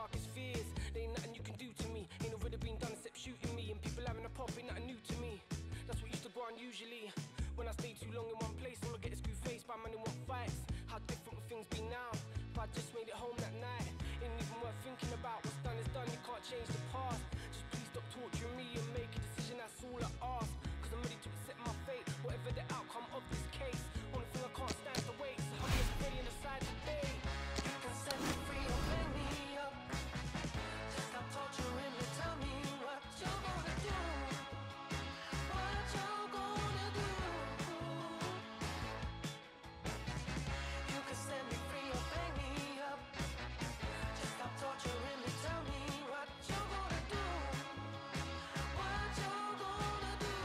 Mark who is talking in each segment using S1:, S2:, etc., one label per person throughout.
S1: darkest fears. There ain't nothing you can do to me. Ain't already been done except shooting me. And people having a pop ain't nothing new to me. That's what used to go on usually. When I stay too long in one place, all I get is screw faced by man in what fights. How different will things be now? If I just made it home that night, ain't even worth thinking about. What's done is done, you can't change the past. Just please stop torturing me and make a decision, that's all I ask. Cause I'm ready to accept my fate, whatever the outcome of this case. Only thing I can't stand is the wait, so I'm just praying aside today.
S2: You can set me free or bring me up. Just stop torturing me, tell me what you're gonna do. What you're gonna do. You can set me free or bring me up. Just stop torturing me, tell me what you're gonna do. What you're gonna do.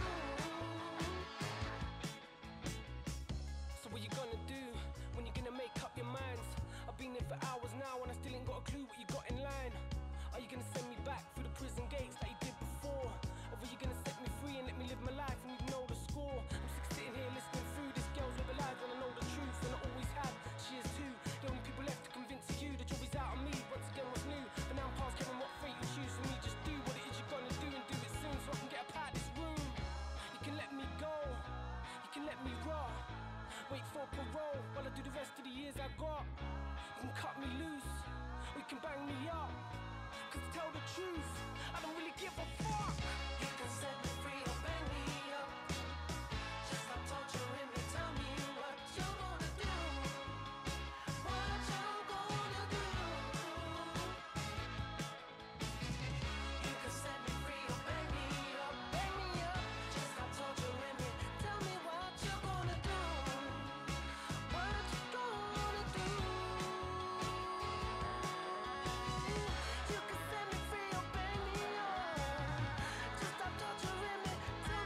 S1: So what you gonna do when you're gonna make up your minds? I've been here for hours now and I still ain't got a clue what you got in line. Are you gonna send me back through the prison gates like you did before? Or are you gonna set me free and let me live my life and you know the score? I'm sick sitting here listening through this girl's with lies when I know the truth, and I always have, she is too. The only people left to convince you the job is out of me. Once again what's new, but now I'm past caring what fate you choose for me. Just do what it is you're gonna do and do it soon so I can get up out this room. You can let me go, you can let me rot. Wait for parole while I do the rest of the years I got. You can cut me loose, or you can bang me up. Cause to tell the truth, I don't really give a fuck.
S2: You can set me free or bring me up. Just stop torturing me, tell me what you're gonna do. What you're gonna do. You can set me free or bring me up. Bring me up. Just stop torturing me, tell me what you're gonna do. What you gonna do. You can set me free or bring me up. Just stop torturing me, tell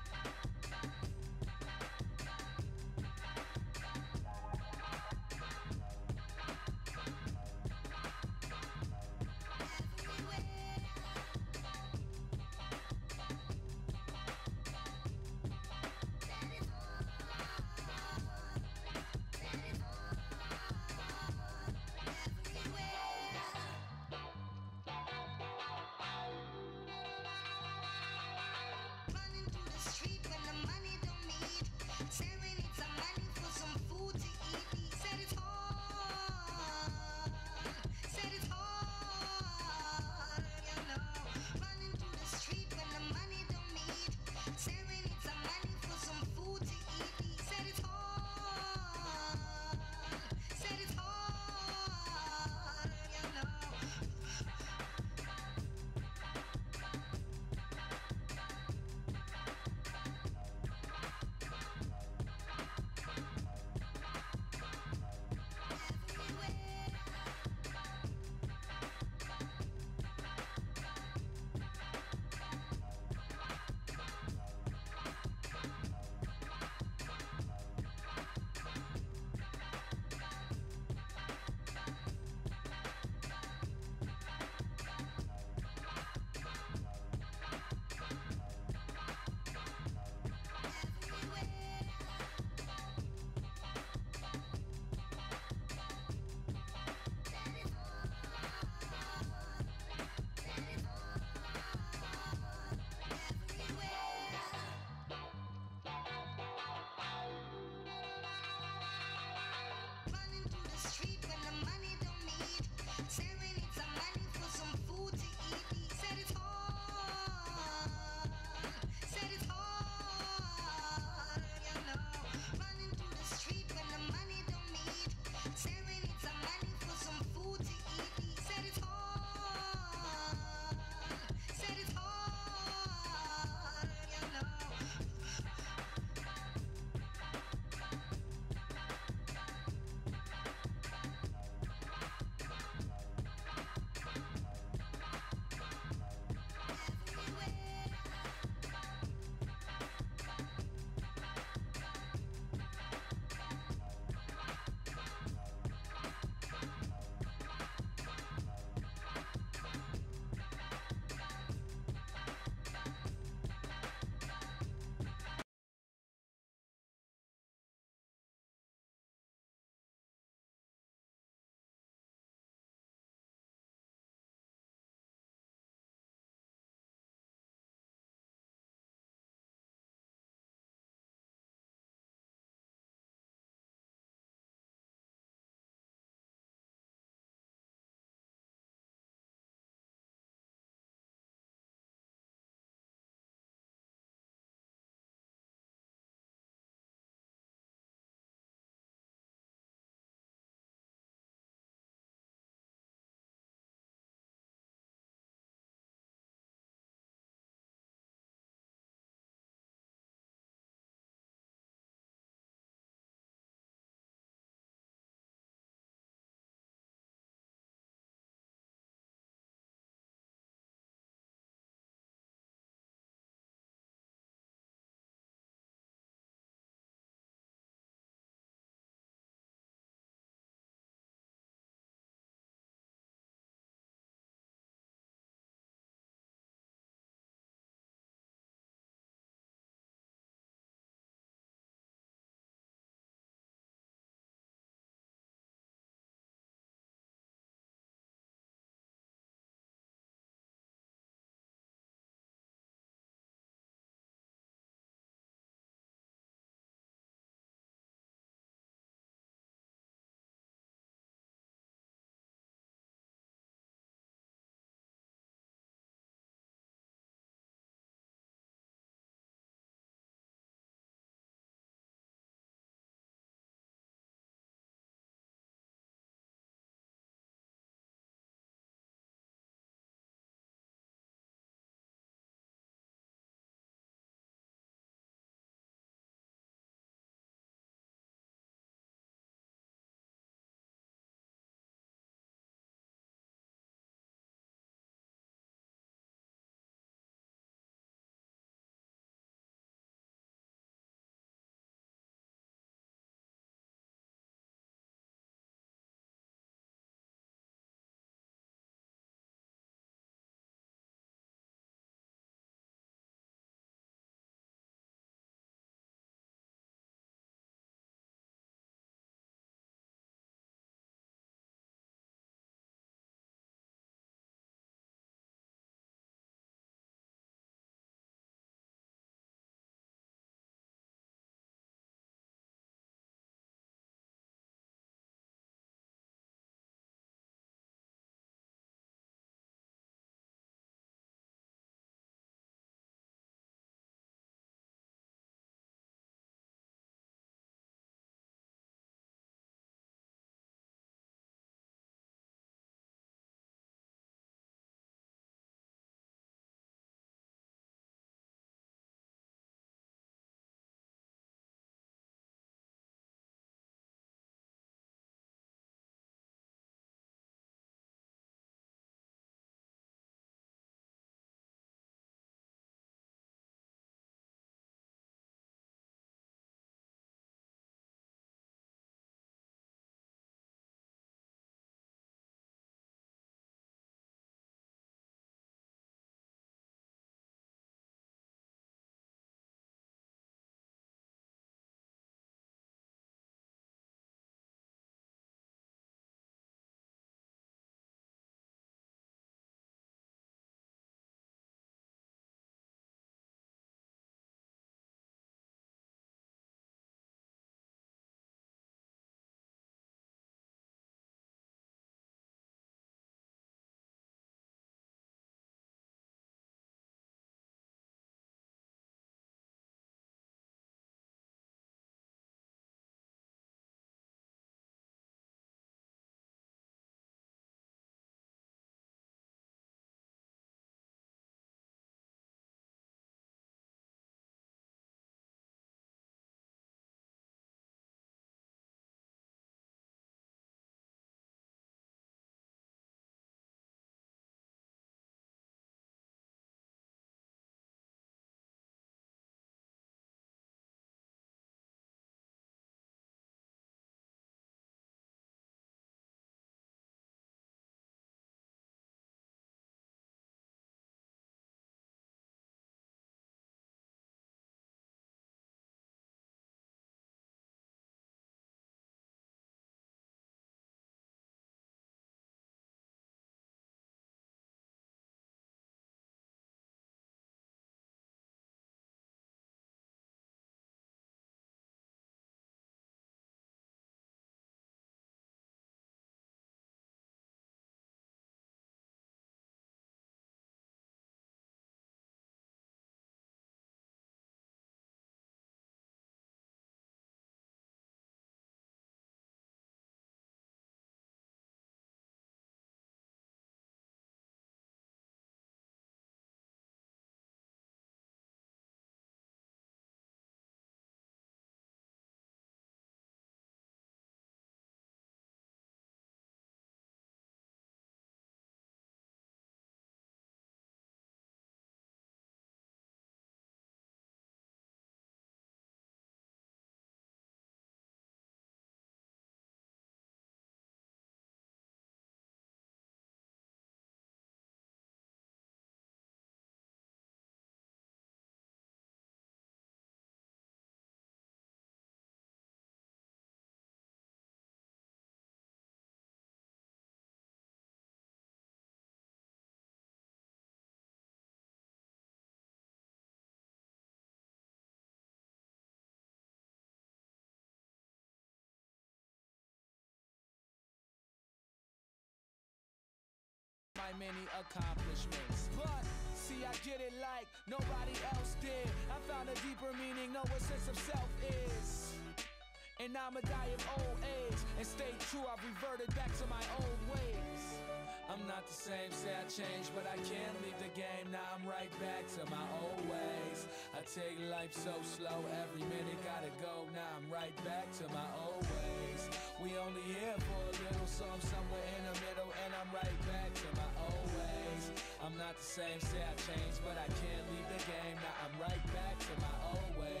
S3: my many accomplishments. But see, I get it like nobody else did. I found a deeper meaning, know what sense of self is. And I'ma die of old age and stay true, I've reverted back to my old ways. I'm not the same, say I changed, but I can't leave the game. Now I'm right back to my old ways. I take life so slow, every minute gotta go. Now I'm right back to my old ways. We only here for a little, so I'm somewhere in the middle, and I'm right back to my old ways. I'm not the same, say I changed, but I can't leave the game. Now I'm right back to my old ways.